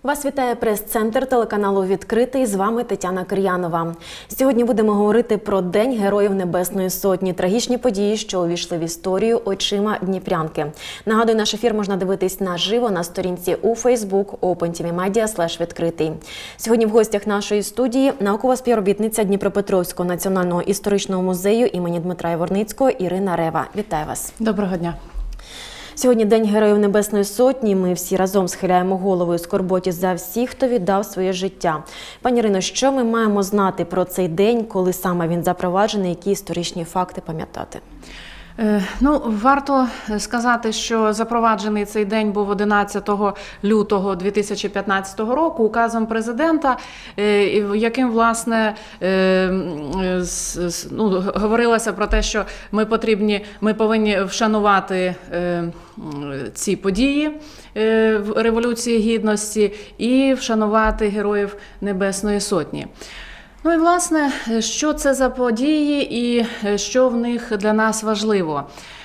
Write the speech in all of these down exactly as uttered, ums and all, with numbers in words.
Вас вітає прес-центр телеканалу «Відкритий». З вами Тетяна Кир'янова. Сьогодні будемо говорити про День Героїв Небесної Сотні. Трагічні події, що увійшли в історію очима дніпрянки. Нагадую, наш ефір можна дивитись наживо на сторінці у Facebook OpenTVMedia слеш відкритий. Сьогодні в гостях нашої студії наукова співробітниця Дніпропетровського національного історичного музею імені Дмитра Яворницького Ірина Рева. Вітаю вас. Доброго дня. Сьогодні День Героїв Небесної Сотні. Ми всі разом схиляємо голову у скорботі за всіх, хто віддав своє життя. Пані Ірино, що ми маємо знати про цей день, коли саме він запроваджений, які історичні факти пам'ятати? Ну, варто сказати, що запроваджений цей день був одинадцятого лютого дві тисячі п'ятнадцятого року указом президента, яким, власне, ну, говорилося про те, що ми потрібні, ми повинні вшанувати ці події Революції Гідності і вшанувати Героїв Небесної Сотні. Ну і, власне, що це за події і що в них для нас важливо?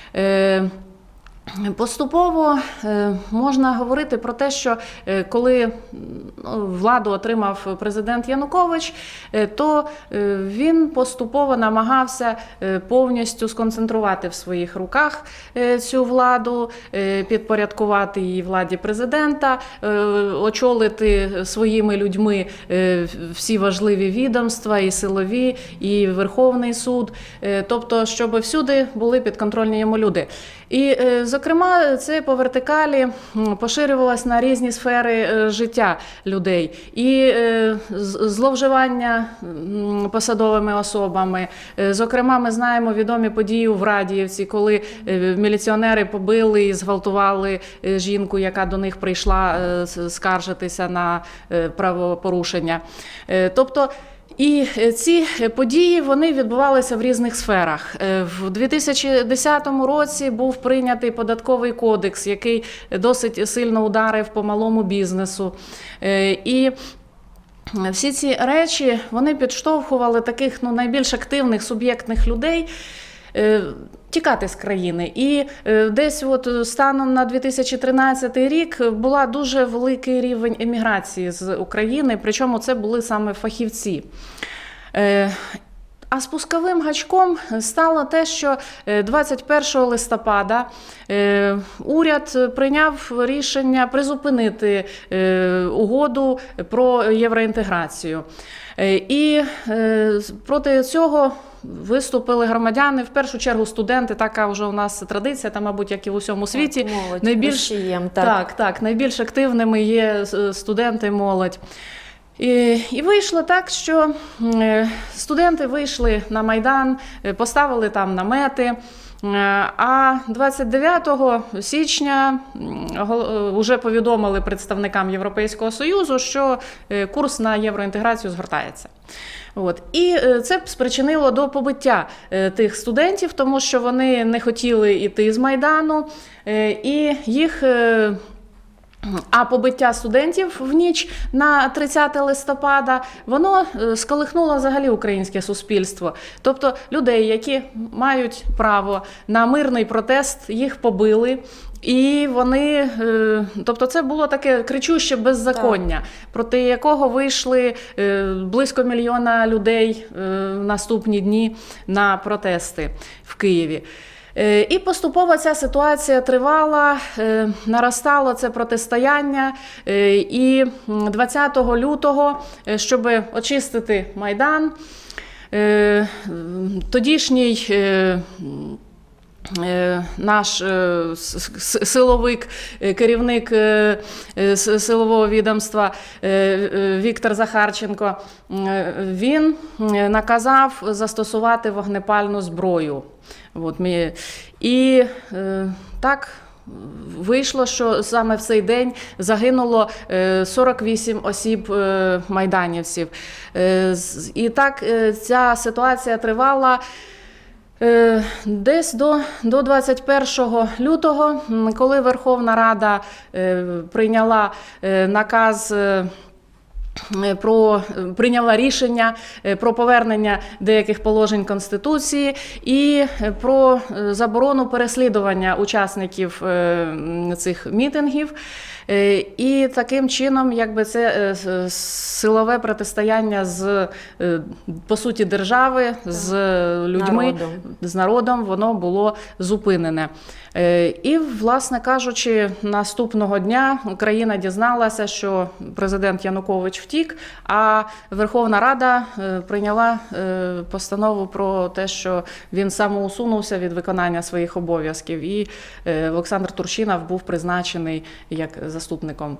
Поступово можна говорити про те, що коли владу отримав президент Янукович, то він поступово намагався повністю сконцентрувати в своїх руках цю владу, підпорядкувати її владі президента, очолити своїми людьми всі важливі відомства, і силові, і Верховний суд, тобто, щоб всюди були підконтрольні йому люди. І, зокрема, це по вертикалі поширювалось на різні сфери життя людей. І зловживання посадовими особами. Зокрема, ми знаємо відомі події в Радіївці, коли міліціонери побили і зґвалтували жінку, яка до них прийшла скаржитися на правопорушення. Тобто, і ці події, вони відбувалися в різних сферах. В дві тисячі десятому році був прийнятий податковий кодекс, який досить сильно ударив по малому бізнесу. І всі ці речі, вони підштовхували таких, ну, найбільш активних, суб'єктних людей тікати з країни. І десь от станом на дві тисячі тринадцятий рік була дуже великий рівень еміграції з України, причому це були саме фахівці. А спусковим гачком стало те, що двадцять першого листопада уряд прийняв рішення призупинити угоду про євроінтеграцію. І проти цього виступили громадяни, в першу чергу студенти, така вже у нас традиція, та, мабуть, як і в усьому світі. Так, молодь, найбільш, так. Так, так, найбільш активними є студенти, молодь. І, і вийшло так, що студенти вийшли на Майдан, поставили там намети, а двадцять дев'ятого січня вже повідомили представникам Європейського Союзу, що курс на євроінтеграцію згортається. От. І це спричинило до побиття тих студентів, тому що вони не хотіли йти з Майдану, і їх... А побиття студентів в ніч на тридцяте листопада, воно сколихнуло взагалі українське суспільство. Тобто людей, які мають право на мирний протест, їх побили. І вони, тобто це було таке кричуще беззаконня, так, проти якого вийшли близько мільйона людей в наступні дні на протести в Києві. І поступово ця ситуація тривала, наростало це протистояння, і двадцятого лютого, щоб очистити Майдан, тодішній наш силовик, керівник силового відомства Віктор Захарченко, він наказав застосувати вогнепальну зброю. От, і так вийшло, що саме в цей день загинуло сорок вісім осіб майданівців. І так ця ситуація тривала десь до, до двадцять першого лютого, коли Верховна Рада прийняла наказ Про прийняла рішення про повернення деяких положень Конституції і про заборону переслідування учасників цих мітингів. І таким чином, якби це силове протистояння з, по суті, держави, з людьми, народом. з народом, воно було зупинене. І, власне кажучи, наступного дня Україна дізналася, що президент Янукович втік, а Верховна Рада прийняла постанову про те, що він самоусунувся від виконання своїх обов'язків. І Олександр Турчинов був призначений як заступником,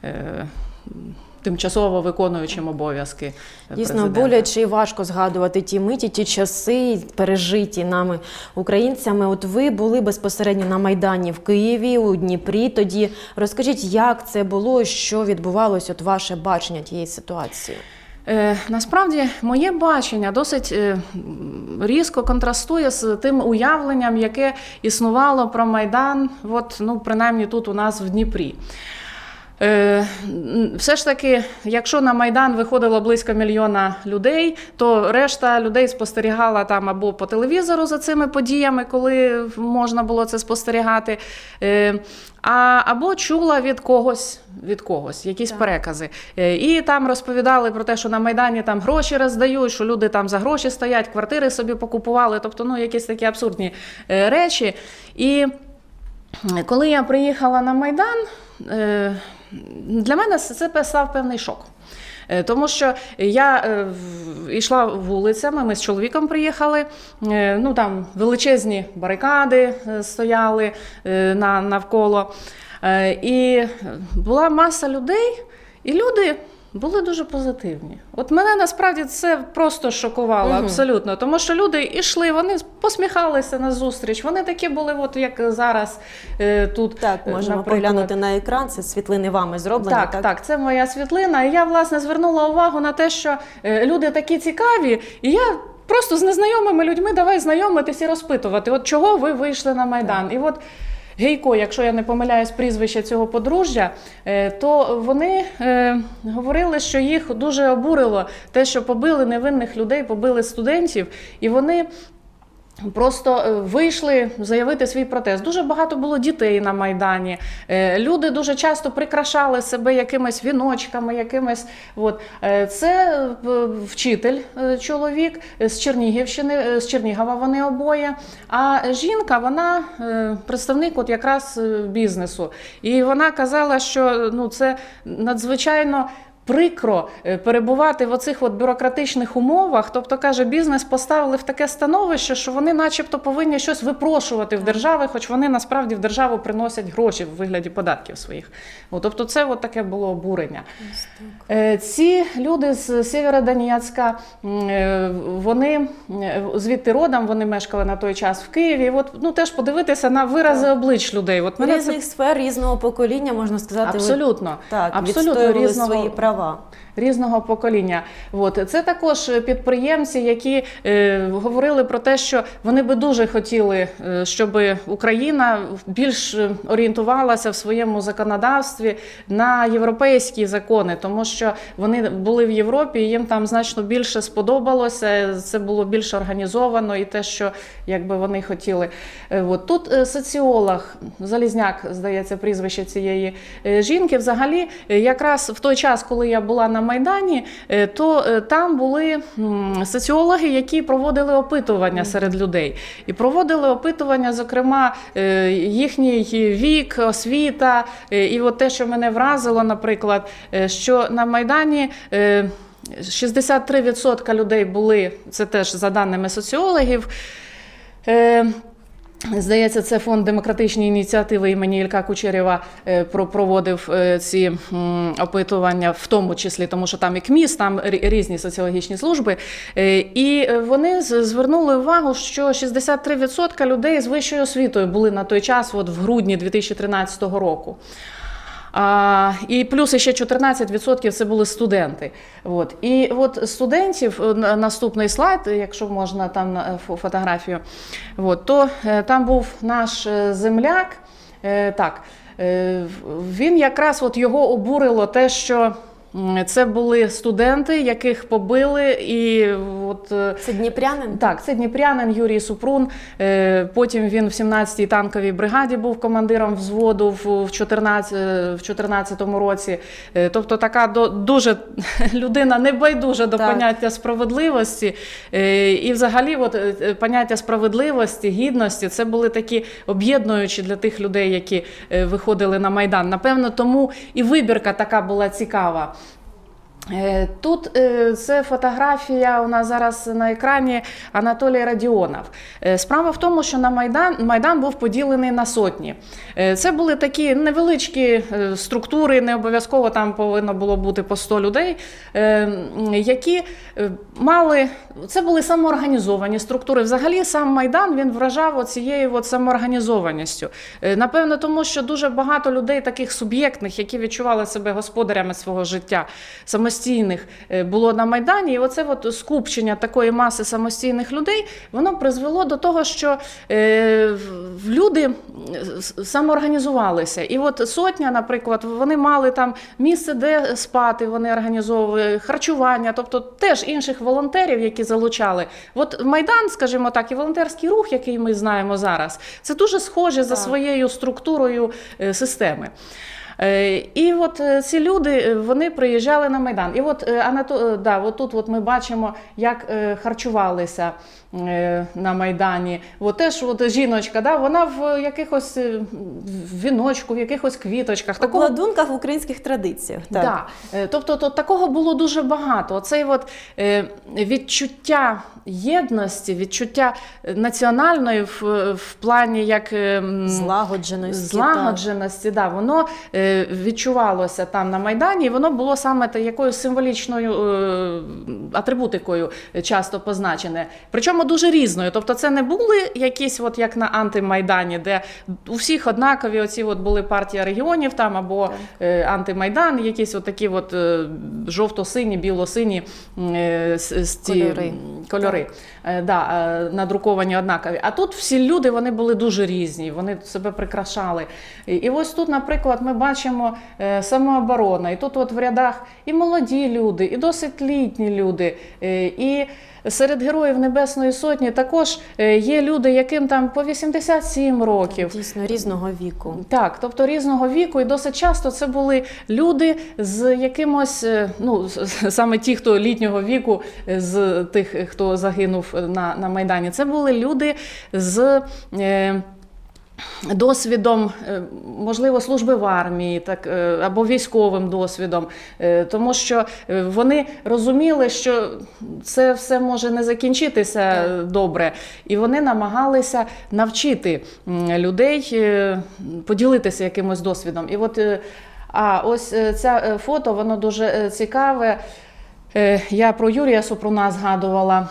тимчасово виконуючим обов'язки Дійсно, президента. боляче і важко згадувати ті миті, ті часи, пережиті нами, українцями. От ви були безпосередньо на Майдані в Києві, у Дніпрі тоді. Розкажіть, як це було, що відбувалося, от ваше бачення тієї ситуації? Е, насправді, моє бачення досить е, різко контрастує з тим уявленням, яке існувало про Майдан, от, ну, принаймні тут у нас в Дніпрі. Е, все ж таки, якщо на Майдан виходило близько мільйона людей, то решта людей спостерігала там або по телевізору за цими подіями, коли можна було це спостерігати, е, а, або чула від когось, від когось якісь так. перекази. Е, і там розповідали про те, що на Майдані там гроші роздають, що люди там за гроші стоять, квартири собі покупували, тобто, ну, якісь такі абсурдні е, речі. І коли я приїхала на Майдан, е, для мене це став певний шок. Тому що я йшла вулицями, ми з чоловіком приїхали, ну там величезні барикади стояли навколо, і була маса людей, і люди були дуже позитивні. От мене насправді це просто шокувало, угу. абсолютно. Тому що люди йшли, вони посміхалися на зустріч, вони такі були, от як зараз е, тут. Так, можемо поглянути на екран, це світлини вами зроблені. Так, так, так, це моя світлина. І я, власне, звернула увагу на те, що е, люди такі цікаві, і я просто з незнайомими людьми давай знайомитись і розпитувати, от чого ви вийшли на Майдан. Так. І от Гейко, якщо я не помиляюсь прізвище цього подружжя, то вони е, говорили, що їх дуже обурило те, що побили невинних людей, побили студентів, і вони просто вийшли заявити свій протест. Дуже багато було дітей на Майдані. Люди дуже часто прикрашали себе якимись віночками, якимись. От. Це вчитель, чоловік з Чернігівщини, з Чернігова вони обоє. А жінка, вона представник от якраз бізнесу. І вона казала, що ну, це надзвичайно прикро перебувати в оцих от бюрократичних умовах, тобто, каже, бізнес поставили в таке становище, що вони начебто повинні щось випрошувати в держави, хоч вони насправді в державу приносять гроші в вигляді податків своїх. От, тобто це от таке було обурення. Ці люди з Сєвєродонецька, вони звідти родом, вони мешкали на той час в Києві, от, ну, теж подивитися на вирази облич людей. От мене різних це... сфер, різного покоління, можна сказати. Абсолютно. Ви... Так, абсолютно різного... свої права. Різного покоління. От. Це також підприємці, які е, говорили про те, що вони би дуже хотіли, е, щоб Україна більш орієнтувалася в своєму законодавстві на європейські закони, тому що вони були в Європі, і їм там значно більше сподобалося, це було більш організовано і те, що якби вони хотіли. Е, от. Тут е, соціолог, Залізняк, здається, прізвище цієї е, жінки, взагалі, е, якраз в той час, коли я була на Майдані, то там були соціологи, які проводили опитування серед людей. І проводили опитування, зокрема, їхній вік, освіта. І от те, що мене вразило, наприклад, що на Майдані шістдесят три відсотки людей були, це теж за даними соціологів, здається, це фонд демократичної ініціативи імені Ілька Кучерєва проводив ці опитування, в тому числі, тому що там і КМІС, там різні соціологічні служби. І вони звернули увагу, що шістдесят три відсотки людей з вищою освітою були на той час, от в грудні дві тисячі тринадцятого року. А, і плюс ще чотирнадцять відсотків це були студенти. От. І от студентів, наступний слайд, якщо можна там на фотографію, от, то там був наш земляк, так, він якраз от його обурило те, що Це були студенти, яких побили. І от, це дніпрянин? Так, це дніпрянин Юрій Супрун. Потім він в сімнадцятій танковій бригаді був командиром взводу в чотирнадцятому році. Тобто така дуже людина небайдужа до так. поняття справедливості. І взагалі от, поняття справедливості, гідності – це були такі об'єднуючі для тих людей, які виходили на Майдан. Напевно, тому і вибірка така була цікава. Тут це фотографія у нас зараз на екрані Анатолій Радіонов. Справа в тому, що на Майдан, Майдан був поділений на сотні. Це були такі невеличкі структури, не обов'язково там повинно було бути по сто людей, які мали, це були самоорганізовані структури. Взагалі сам Майдан, він вражав оцією от самоорганізованістю. Напевно, тому що дуже багато людей таких суб'єктних, які відчували себе господарями свого життя, самостійних, було на Майдані, і оце от скупчення такої маси самостійних людей, воно призвело до того, що е, люди самоорганізувалися. І от сотня, наприклад, вони мали там місце, де спати, вони організовували, харчування, тобто теж інших волонтерів, які залучали. От Майдан, скажімо так, і волонтерський рух, який ми знаємо зараз, це дуже схоже за своєю структурою е, системи. І от ці люди, вони приїжджали на Майдан. І от, Анато... да, от тут от ми бачимо, як харчувалися на Майдані. От теж от жіночка, да, вона в якихось віночку, в якихось квіточках. В обладунках в українських традиціях. Так. Да. Тобто то, такого було дуже багато. Оцей от відчуття єдності, відчуття національної в, в плані як злагодженості, злагодженості да, воно відчувалося там на Майдані, і воно було саме якоюсь символічною атрибутикою часто позначене. Причому дуже різною. Тобто це не були якісь, от як на антимайдані, де у всіх однакові оці от були партія регіонів там, або е, антимайдан, якісь от такі от е, жовто-сині, біло-сині е, кольори. кольори. Е, да, е, надруковані однакові. А тут всі люди, вони були дуже різні, вони себе прикрашали. І, і ось тут, наприклад, ми бачимо е, самооборона, і тут от в рядах і молоді люди, і досить літні люди, е, і серед Героїв Небесної Сотні також є люди, яким там по вісімдесят сім років. Дійсно, різного віку. Так, тобто різного віку, і досить часто це були люди з якимось, ну, саме ті, хто літнього віку, з тих, хто загинув на, на Майдані, це були люди з е, досвідом, можливо, служби в армії, так, або військовим досвідом, тому що вони розуміли, що це все може не закінчитися добре, і вони намагалися навчити людей поділитися якимось досвідом. І от, а ось це фото, воно дуже цікаве. Я про Юрія Супруна згадувала.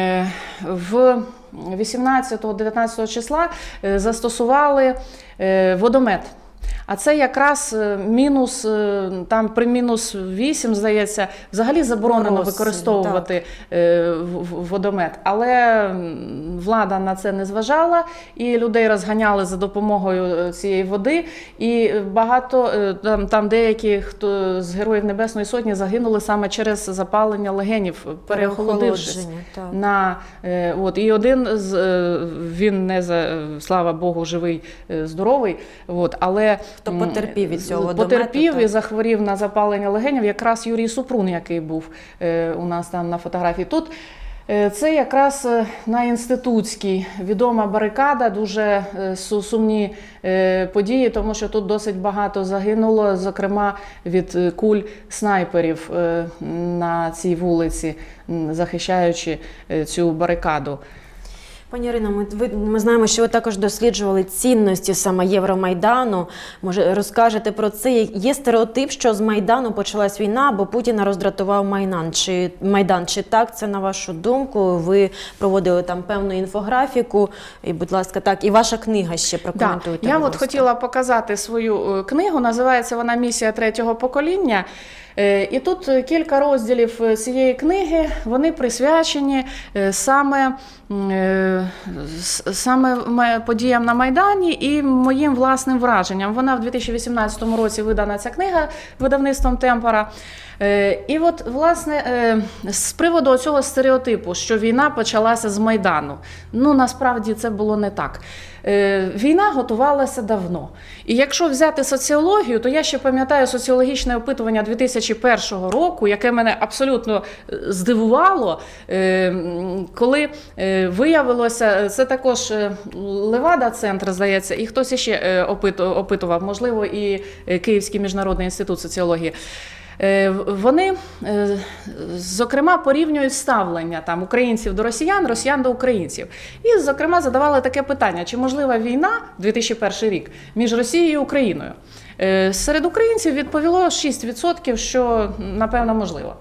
В вісімнадцятого-дев'ятнадцятого числа застосували водомет. А це якраз мінус, там при мінус вісім, здається, взагалі заборонено Мороз, використовувати так. водомет. Але влада на це не зважала, і людей розганяли за допомогою цієї води. І багато, там, там деякі, хто з Героїв Небесної Сотні загинули саме через запалення легенів, переохолодившись. На, от, і один, з, він не, за, слава Богу, живий, здоровий, от, але хто потерпів від цього водомету. Потерпів і захворів на запалення легенів якраз Юрій Супрун, який був е, у нас там на фотографії. Тут е, це якраз на Інститутській відома барикада, дуже е, сумні е, події, тому що тут досить багато загинуло, зокрема від куль снайперів е, на цій вулиці, захищаючи е, цю барикаду. Пані Ірино, ми, ви, ми знаємо, що ви також досліджували цінності саме Євромайдану. Може, розкажете про це? Є стереотип, що з Майдану почалась війна, бо Путіна роздратував Майдан. Чи, Майдан. Чи так це, на вашу думку? Ви проводили там певну інфографіку. І, будь ласка, так, і ваша книга ще прокоментуйте. Да. Я от хотіла показати свою книгу, називається вона «Місія третього покоління». І тут кілька розділів цієї книги, вони присвячені саме саме подіям на Майдані і моїм власним враженням. Вона в дві тисячі вісімнадцятому році видана, ця книга, видавництвом «Темпора». І от, власне, з приводу цього стереотипу, що війна почалася з Майдану, ну, насправді це було не так. Війна готувалася давно. І якщо взяти соціологію, то я ще пам'ятаю соціологічне опитування дві тисячі першого року, яке мене абсолютно здивувало, коли виявилося, це також Левада-центр, здається, і хтось ще опитував, можливо, і Київський міжнародний інститут соціології. Вони, зокрема, порівнюють ставлення там українців до росіян, росіян до українців. І, зокрема, задавали таке питання, чи можлива війна, дві тисячі перший рік, між Росією і Україною. Серед українців відповіло шість відсотків, що, напевно, можливо.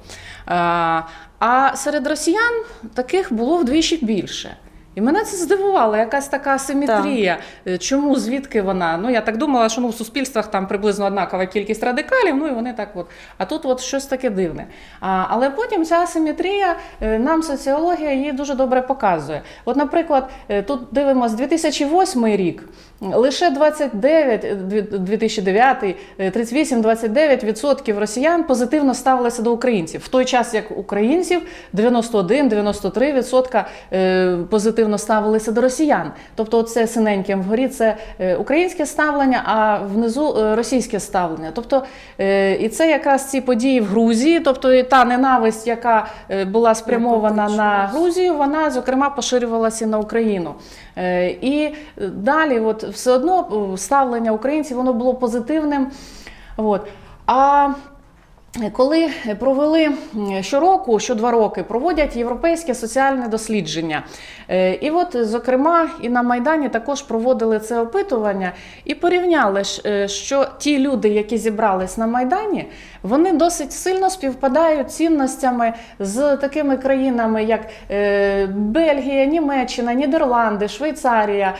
А серед росіян таких було вдвічі більше. І мене це здивувало, якась така асиметрія. Так. Чому, звідки вона? Ну, я так думала, що ну, в суспільствах там приблизно однакова кількість радикалів, ну і вони так от. А тут от щось таке дивне. А, але потім ця асиметрія, нам соціологія її дуже добре показує. От, наприклад, тут дивимося дві тисячі восьмий рік, лише двадцять дев'ять, дві тисячі дев'ятий, тридцять вісім - двадцять дев'ять відсотків росіян позитивно ставилися до українців. В той час, як українців, дев'яносто один - дев'яносто три відсотка позитивно ставилися до росіян. Тобто це синеньким вгорі це українське ставлення, а внизу російське ставлення. Тобто і це якраз ці події в Грузії, тобто і та ненависть, яка була спрямована на Грузію, вона, зокрема, поширювалася на Україну. І далі от, все одно ставлення українців воно було позитивним. От. А коли провели щороку, що два роки, проводять європейське соціальне дослідження. І от, зокрема, і на Майдані також проводили це опитування і порівняли, що ті люди, які зібрались на Майдані, вони досить сильно співпадають цінностями з такими країнами, як Бельгія, Німеччина, Нідерланди, Швейцарія,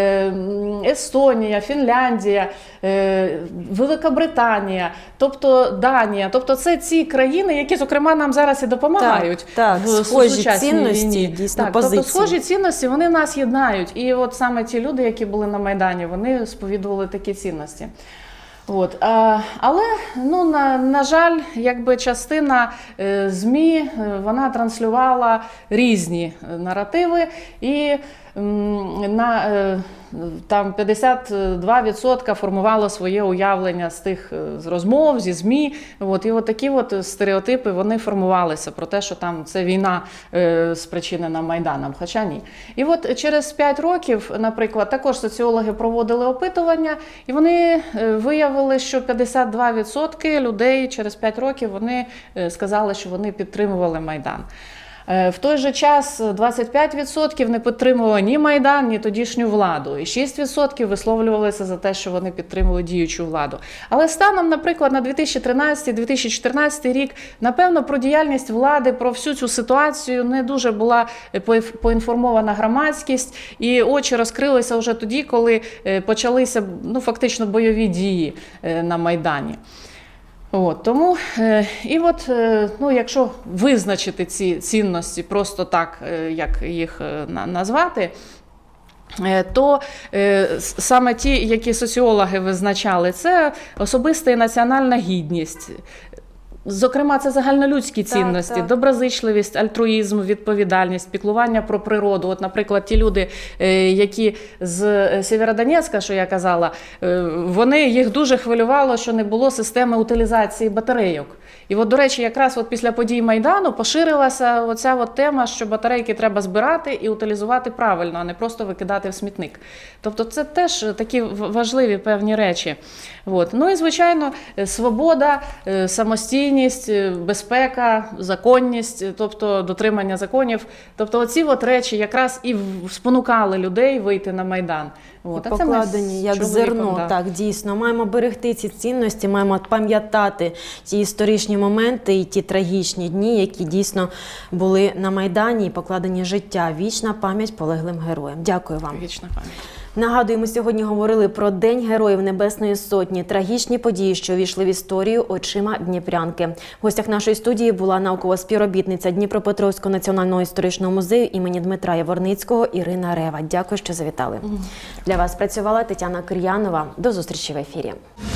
Естонія, Фінляндія, Велика Британія, тобто Данія. Тобто це ці країни, які, зокрема, нам зараз і допомагають. Так, так, в схожі цінності, війні. Дійсно, так, позиції. Тобто схожі цінності, вони нас єднають. І от саме ті люди, які були на Майдані, вони сповідували такі цінності. От. А, але, ну, на, на жаль, якби частина е, ЗМІ, вона транслювала різні наративи, і м, на, е, там п'ятдесят два відсотки формувало своє уявлення з тих з розмов, зі ЗМІ. От, і от такі от стереотипи, вони формувалися про те, що там це війна е, спричинена Майданом, хоча ні. І от через п'ять років, наприклад, також соціологи проводили опитування, і вони виявили, що п'ятдесят два відсотки людей через п'ять років вони сказали, що вони підтримували Майдан. В той же час двадцять п'ять відсотків не підтримували ні Майдан, ні тодішню владу. І шість відсотків висловлювалися за те, що вони підтримували діючу владу. Але станом, наприклад, на дві тисячі тринадцятий - дві тисячі чотирнадцятий рік, напевно, про діяльність влади, про всю цю ситуацію не дуже була поінформована громадськість. І очі розкрилися вже тоді, коли почалися, ну, фактично бойові дії на Майдані. От, тому, е, і от, е, ну, якщо визначити ці цінності просто так, е, як їх е, назвати, е, то е, саме ті, які соціологи визначали, це особиста і національна гідність. Зокрема, це загальнолюдські цінності, так, так. доброзичливість, альтруїзм, відповідальність, піклування про природу. От, наприклад, ті люди, які з Сєвєродонецька, що я казала, вони, їх дуже хвилювало, що не було системи утилізації батарейок. І от, до речі, якраз от після подій Майдану поширилася оця от тема, що батарейки треба збирати і утилізувати правильно, а не просто викидати в смітник. Тобто це теж такі важливі певні речі. От. Ну і, звичайно, свобода, самостійність, безпека, законність, тобто дотримання законів. Тобто оці от речі якраз і спонукали людей вийти на Майдан. От. Покладені як зерно, да. Так, дійсно. Маємо берегти ці цінності, маємо пам'ятати ті історичні моменти і ті трагічні дні, які дійсно були на Майдані і покладені життя. Вічна пам'ять полеглим героям. Дякую вам. Вічна пам'ять. Нагадуємо, сьогодні говорили про День Героїв Небесної Сотні, трагічні події, що увійшли в історію очима дніпрянки. В гостях нашої студії була наукова співробітниця Дніпропетровського національного історичного музею імені Дмитра Яворницького Ірина Рева. Дякую, що завітали. Для вас працювала Тетяна Кир'янова. До зустрічі в ефірі.